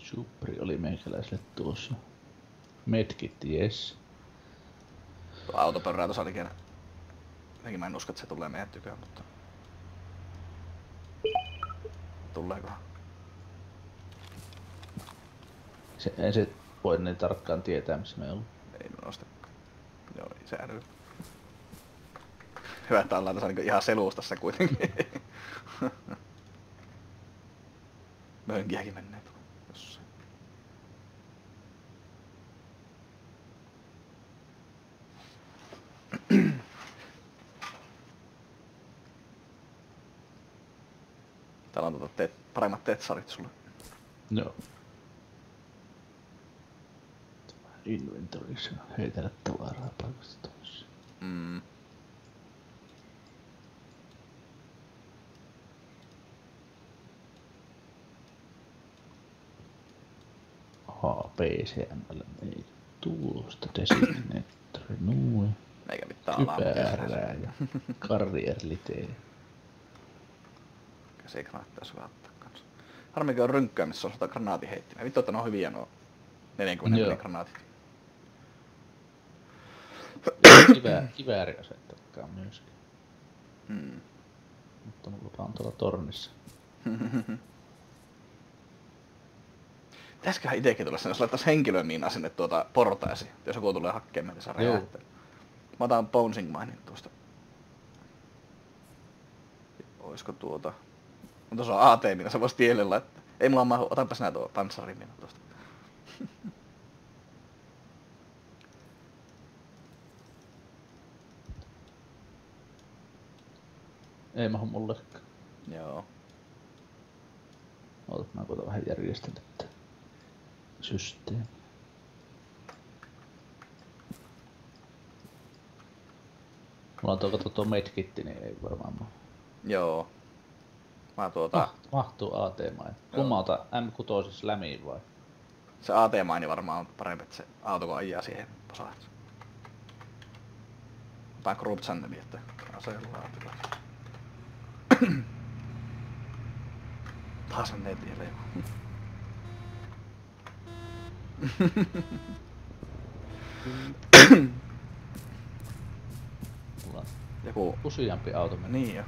Supri oli meikäläiselle tuossa. Medkit, jes. Tuo autopörrää tuossa oli kerran. Jotenkin mä en usko, että se tulee meidän tyköön, mutta... Tuleekohan? Ei se voi niin tarkkaan tietää, missä me ollaan. Ei minusta. Joo, se älyy. Hyvä, että ollaan tässä niinku ihan selustassa kuitenkin. Mönkiäkin menee tuolla jossain. Täällä on paremmat tetsarit sulle. Joo. Inventorissa heitellä tavaraa paikasta toiseen. PCML ei tulosta, designator, noin. Eikä mitään kypärää ja karrierliteen. Käsikranaattia olisi hyvä ottaa kanssa. Harmikin on rynkkää, missä on 100 granaatiheittimää. Vittu, että ne on hyviä nuo 40 Joo. granaatit. Kivääriasettakaan myöskin. Mutta mulla on tuolla tornissa. Pitäisiköhän itekin tulla sen, jos laittais henkilön niin sinne portaisiin, jos joku tulee hakemaan, niin saa räjähtää. Mä otan Bouncing Minen tuosta. Oisko tuota... No tuossa on AT-mina, se vois tielle laittaa. Ei mulla mahu, otanpas nää tuo panssarimina tuosta. Ei mahu mullekaan. Joo. Ootat, mä koitan vähän järjestellä tää systeemi. Mulla on tuo medkitti, niin ei varmaan mahu. Joo. Mä Mahtuu AT-main. Kummalta M6 lämiin vai? Se AT-maini varmaan on parempi, että se auto kun ajaa siihen posaan. Otan Group Channeli, että aseella laatilla. Taas menee tielle joku. Mulla on Joku useampi auto meni. niin jo.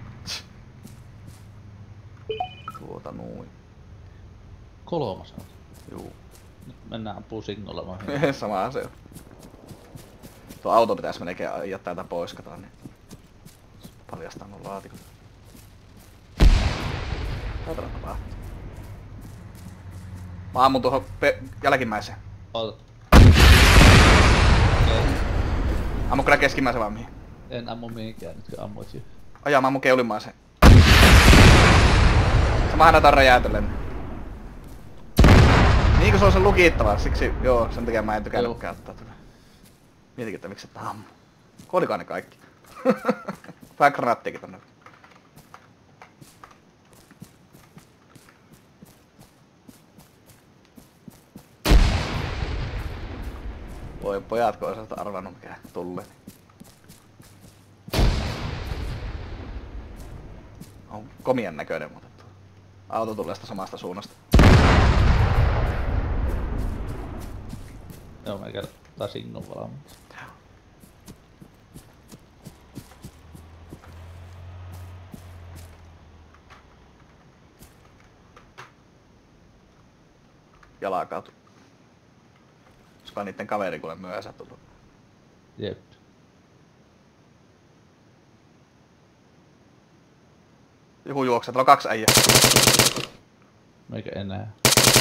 Noin. 3 auto. Juu. Nyt mennään ampuu singolla Sama se on. Tuo auto pitäis melkein ajaa täältä pois, kato niin. Paljastaa nuo laatikot. Katsotaan tapahtuu. Mä ammun tuohon jälkimmäiseen. Oota. Ammu kyllä keskimmäisen vaan mihin. En ammu mihinkään nyt kun ammuit jo. Ajaa, mä ammun keulimaiseen. Samahan näitä on räjäytellen. Niin kun se on sen lukittava, siksi joo, sen takia mä en tykännytkään ottaa tätä. Mietikin, että miksi et ammu. Kuolikaan ne kaikki. Vähän granaattiakin tonne. Voi pojat, kun oisat arvannut mikä tulee. On komian näköinen, mutta auto tulee sitä samasta suunnasta. Joo, meikä taas innon valmiiksi. Jalakautu. Olisikohan niitten kaveri kuule myöhässä tullut? Jep. Joku juoksee, täällä on 2 äijää. Meikä enää.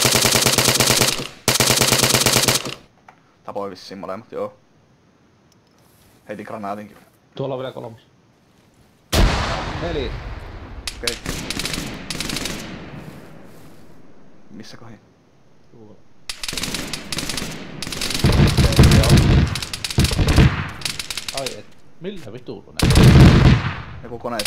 Tapoi vissiin molemmat, joo. Heitin granaatinkin. Tuolla on vielä 3. 4. Okei. Missä kohin? Tuolla. Ai et. Millä vituulla ne? Joku kone.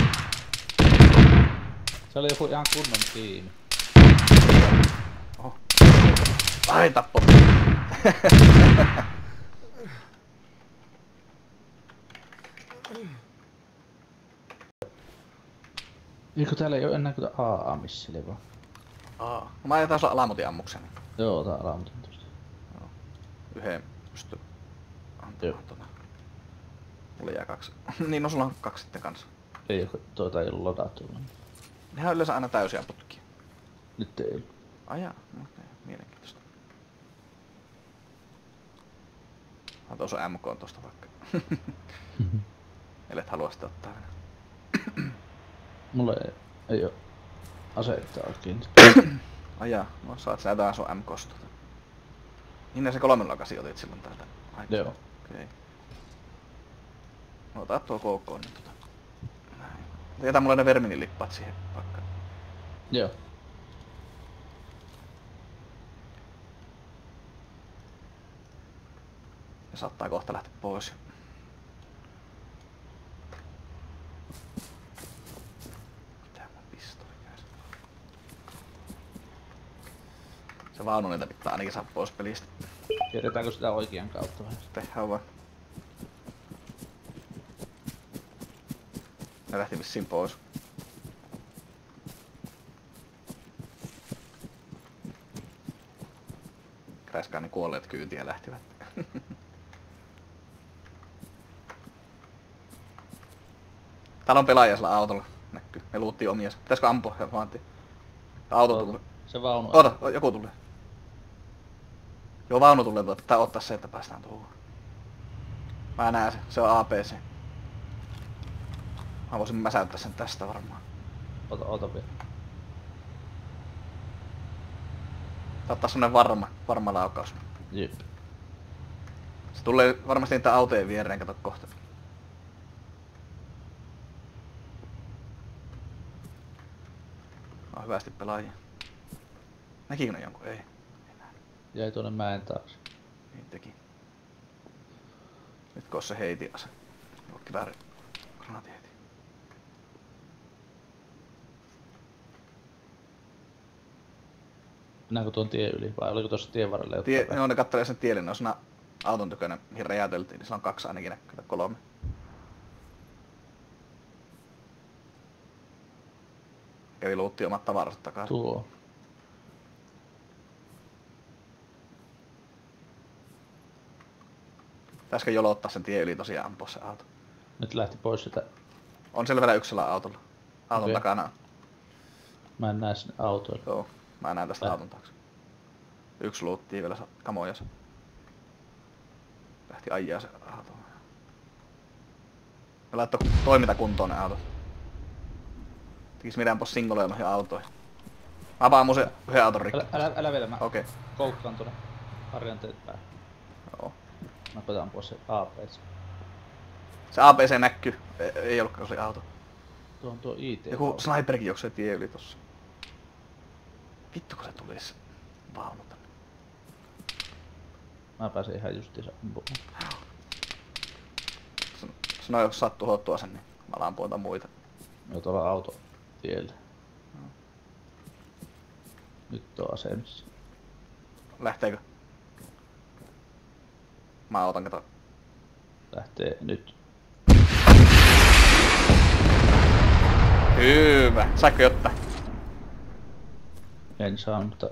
Se oli joku ihan kunnon tiimi. Oho. Ai tappo. Eikö täällä ei oo enää kuin AA-missille vaan? Mä ajetaan sulla alamutin ammuksen. Joo, tää alamutin tosta. Joo. Yhden pysty antamaan tuota. Mulla jää 2. Niin, no sulla on 2 sitten kanssa. Ei ei ollut ladattu. Nehän on yleensä aina täysiä putkia. Nyt ei ollut. Ajaa, okei, mielenkiintoista. Mä tuossa MK on tosta vaikka. Ellet halua sitä ottaa vielä. Mulla ei oo aseita oikein. Ajaa, no saat sä jotain sun MKsta. Niin se 308 otit silloin täältä. Joo. Okei. No ota tuo KK nyt tota. Näin. Jätä mulle ne Verminin lippaat siihen vaikka. Joo. Ja saattaa kohta lähteä pois. Mitä mun pistoli käy? Se vaunu niitä pitää ainakin saa pois pelistä. Tiedetäänkö sitä oikean kautta vai? Tehdään vaan. Ne lähti vissiin pois. Kräskaani kuolleet kyytiä lähtivät. Täällä on pelaaja sillä autolla. Näkyy. Me luuttiin omia. Pitäisikö ampua? Ja vaantiin. Auto tulee. Se vaunu. Oota, joku tulee. Joo, vaunu tulee tuolta. Pitää ottaa se, että päästään tuohon. Mä näen sen. Se on APC. Mä voisin mäsäyttää sen tästä varmaan. Ota vielä. Ottaa semmonen varma laukaus. Jep. Se tulee varmasti niitä autojen viereen, kato kohta. On hyvästi pelaajia. Näkikö ne jonkun? Ei. Jäi tuonne mäen taakse. Niin teki. Nyt kun se heiti ase. Joo, kivääri. Granaatti heiti. Mennäänkö tuon tien yli vai oliko tuossa tien varrella jotain? Joo, ne kattelee sen tielle, ne on siinä auton tykönä, mihin räjäyteltiin, niin sillä on 2 ainakin näkyy, 3. Kävi luutti omat tavarat takaisin. Tuo. Pitäisikö jolottaa sen tien yli tosiaan ampua se auto? Nyt lähti pois sitä. On siellä vielä yksillä autolla. Auton Okei. takana. Mä en näe sinne autoille. Joo, mä näen tästä auton taakse. Yksi luuttii vielä kamoja se. Lähti ajaa se auto. Me laittoi toimintakuntoon ne autot. Tekis mitään pois singoleja noihin autoihin. Mä vaan se yhden auton rikki. Älä vielä, mä Okei. koukkaan tuonne harjanteet päähän. Joo. Mä koitan pois se APC. Se APC näkyy. Ei ollutkaan se oli auto. Tuo on tuo IT. Joku sniperikin juoksee tie yli tossa. Vittu kun se tulis vaunu tänne. Mä pääsen ihan justiinsa ampumaan. Sano jos saat tuhottua sen, niin mä alan puolta muita. Joo, tuolla auto tiellä. Nyt on asemissa. Lähteekö? Mä otan kato. Lähtee nyt. Hyvä. Saiko jotain? En saa, mutta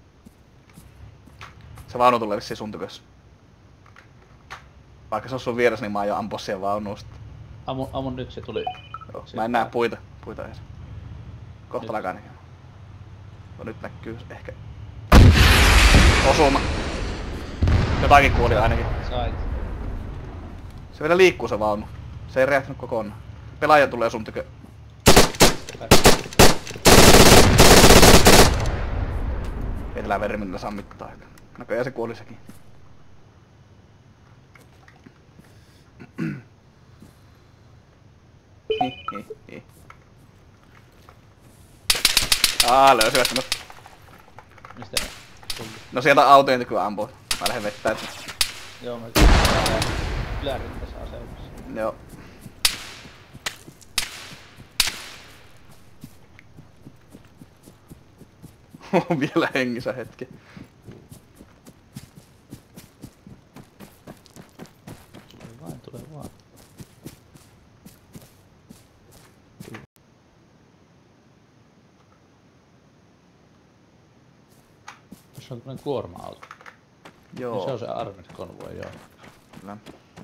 Se vaunu tulee vissiin sun tykössä. Vaikka se on sun vieressä, niin mä aion ampua siihen vaunuun sitten. ammun nyt se tuli. Joo, Siitä. mä en näe puita. Puita edes. Kohta alkaa näkemään. No nyt näkyy ehkä. Osuma. Jotakin kuoli ainakin. Sait. Se vielä liikkuu se vaunu. Se ei räjähtänyt kokonaan. Pelaaja tulee sun tykö. Ei tällä vermillä saa mitään. Näköjään se kuoli sekin. Löysivät minut. Mistä ne tuli? No sieltä autojen tykö ampuu. Mä lähden vettää sen. Joo, mä ylärin tässä asemassa. Joo. On vielä hengissä hetki. Tule vaan. Se on tämmönen kuorma-auto. Joo. Niin se on se Armored Convoy, joo. Kyllä.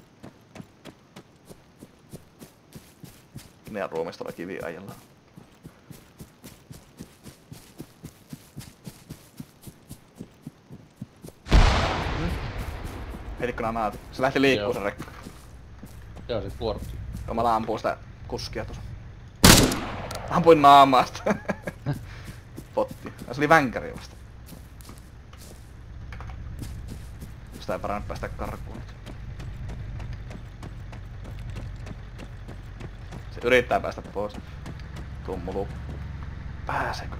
Meidän ruumistolla kiviajalla. Heitikö nää naati? Se lähti liikkuu se rekka. Joo, se kuorma. Joo, mä ampuin sitä kuskia tuossa. Ampuin naamasta. Potti. Ja se oli vänkäri vasta. Sitä ei parannut päästä karkuun nyt. Se yrittää päästä pois. Tummulu. Pääsekö?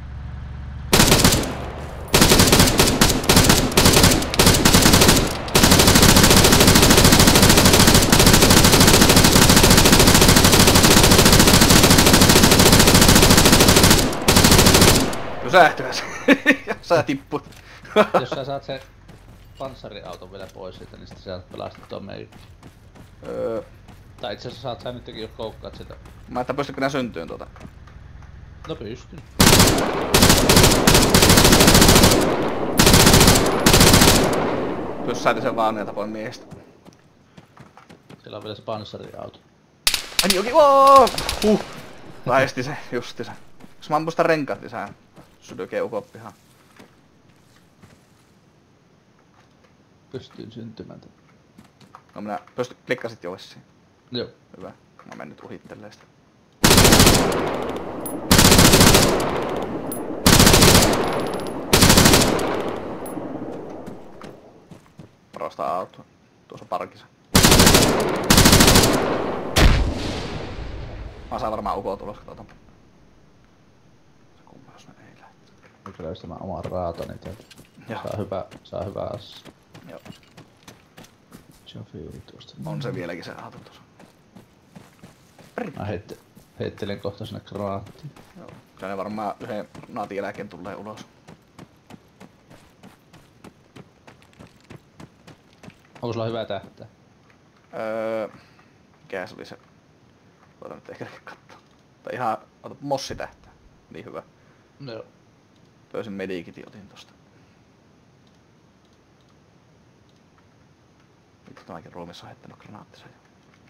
Pysähtyä se. Ja sä tipput. Jos sä saat sen panssariauton vielä pois siitä, niin sitten sä saat pelastettua meidät. Tai itse asiassa saat sä nytkin, jos koukkaat sitä. Mä että pystytkö nää syntyyn tuota? No pystyn. Pyssäytin sen vaan ja tapoin miestä. Siellä on vielä se panssariauto. Ai joki, Väisti se, justi se. Jos mä ampun sitä renkaat lisää, sydykee ukot pihaan. Pystyin syntymään. No minä klikkasit jo vissiin. Joo. Hyvä. Mä menen nyt uhittelee sitä. Varastaa autoa. Tuossa parkissa. Mä saan varmaan ukot ulos, katsotaan. Se kumma, jos ne ei lähti. Nyt löystämään oman raatoni täältä. Joo. Saa hyvä assi. Joo. Jofiri tuosta. On se vieläkin se auto tuossa. Mä heittelen kohta sinne granaattiin. Joo. Kyllä ne varmaan yhden naatin jälkeen tulee ulos. Onko sulla hyvä tähtää? Mikä se oli se? Voidaan nyt ehkä katsoa. Tai ihan, ota Mossi tähtää. Niin hyvä. Joo. Pöysin medikitin otin tosta. Nyt tämäkin ruumissa on heittänyt granaattinsa jo.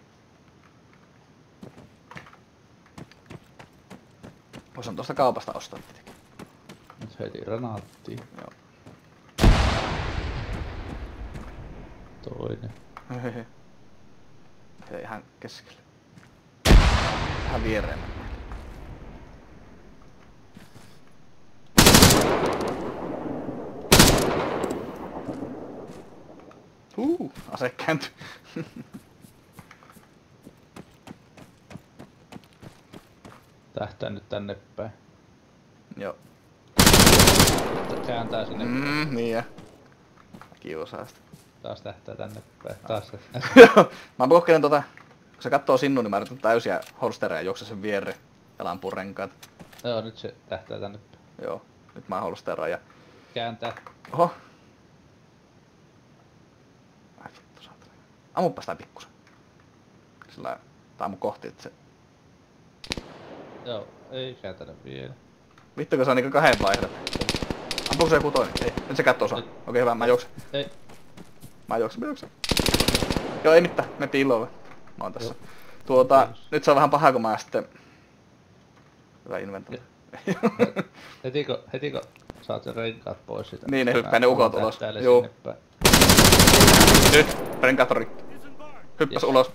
Voisin tosta kaupasta ostaa tietenkin. Nyt heitin granaattiin. Joo. Toinen. Se ihan keskelle. Vähän viereen mennään. Ase kääntyi. Tähtää nyt tänne päin. Joo. Kääntää sinne. Niin ja. Kiusaa sitä. Taas tähtää tänne päin. Taas tähtää. Mä kokkelen kun se kattoo sinun, niin mä yritän täysiä holstereja juokse sen viereen ja lampun renkaat. Joo, nyt se tähtää tänne päin. Joo, nyt mä holsteraan ja... Kääntää. Oho! Ai vittu saatana. Ammuppa sitä pikkusen. Sillä tää ammu kohti, et se... Joo, ei kääntänyt vielä. Vittu kun se on niinku kahden vaihdet. Ampuuko se kutoinen? Ei, nyt se kattoo osaa. Okei hyvä, mä juoksen. Ei. Mä juoksen. Joo, ei mitään, me piiloon. Mä oon tässä. Nyt se on vähän paha kun mä sitten... Hyvä inventori. Heti kun saat sen renkaat pois siitä. Niin, ne hyppää ne ukot ulos. Juu. Nyt, renkaat on rikki. Hyppäs ulos.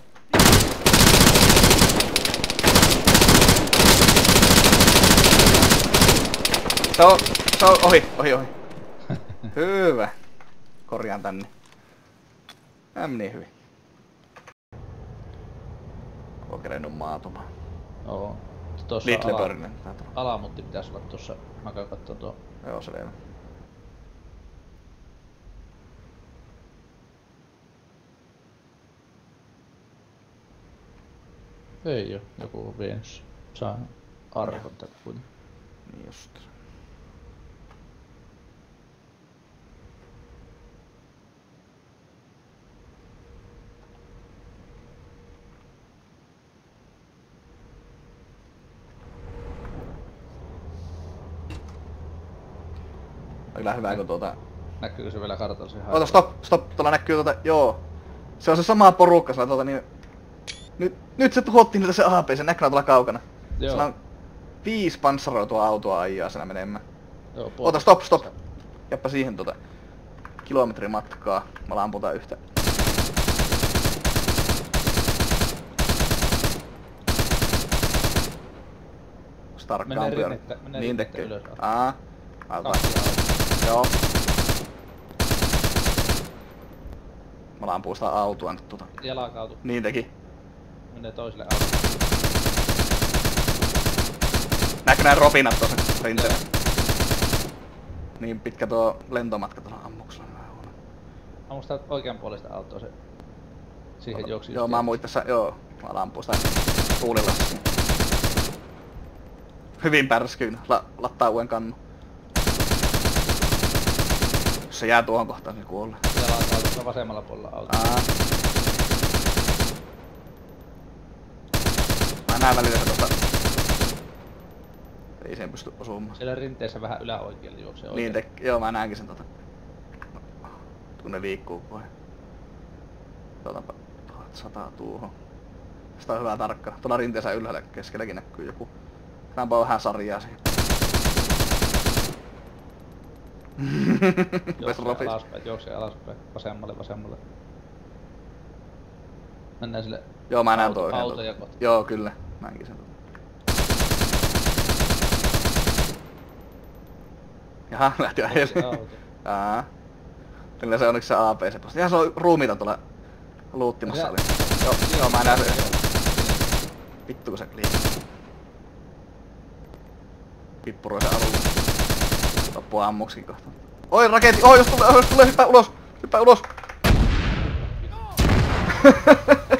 Se on ohi. Hyvä. Korjaan tänne. Niin hyvin. Oon kerennyt maatumaan. Joo. Tuossa Little alamutti pitäis olla tuossa. Mä käyn kattoo tuo. Joo, se vielä. Ei oo, joku on vienyt sen. Saa arvottaa kuitenkin. Niin just. On kyllä hyvä, kun Näkyykö se vielä kartalla ihan? Ota, stop, tuolla näkyy joo. Se on se sama porukka siellä niin... Nyt se tuhottiin niitä se AP, se näkyy tuolla kaukana. Joo. Siellä on 5 panssaroitua autoa ajaa siinä menemään. Joo, Ota, stop. Jappa siihen kilometrin matkaa. Mä lamputaan yhtä. Starkkaan pyörä. Niin tekee. Joo. Mä lampuu sitä autoa nyt Jalakautu. Niin teki. Menee toiselle autolle. Näkyy nää ropinat tossa rinteellä. Niin pitkä tuo lentomatka tuolla ammuksella. Ammuks tää oikean puolesta autoa se? Siihen juoksi. Joo, mä ammuin tässä, mä lampuu sitä tuulilassa. Hyvin pärskyyn, lattaa uuden kannu. Jos se jää tuohon kohtaan, niin kuolee. Jalakautussa vasemmalla puolella autoa. Mä näen välillä se tosta. Ei sen pysty osumaan. Siellä rinteessä vähän yläoikealle juoksee oikein. Niin joo, mä näenkin sen kun ne liikkuu voi. Tuotapa 1100 tuohon. Sitä on hyvä tarkkaa. Tuolla rinteessä ylhäällä keskelläkin näkyy joku. Näinpä vähän sarjaa siihen. Juoksee alaspäin. Vasemmalle. Mennään sille joo, mä näen toi autoja kohta. Joo, kyllä. Näinkin sen Jaha, lähti ajelle. Kyllä se onneksi se AP se posti. Ihan se on ruumiita tuolla luuttimassa oli. Joo, mä näen se. Vittu kun se kliikkaa. Pippuroi se alulla. Loppuu ammuksikin kohta. Oi raketti! Jos tulee, hyppää ulos!